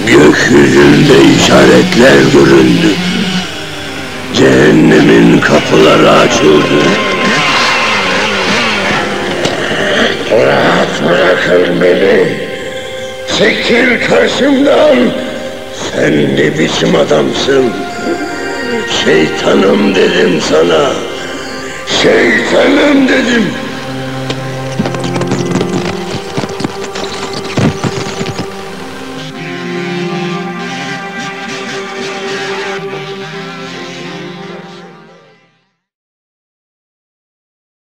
Gökyüzünde işaretler göründü. Cehennemin kapıları açıldı. Rahat bırakın beni. Çekil karşımdan. Sen ne biçim adamsın? Şeytanım dedim sana. Şeytanım dedim.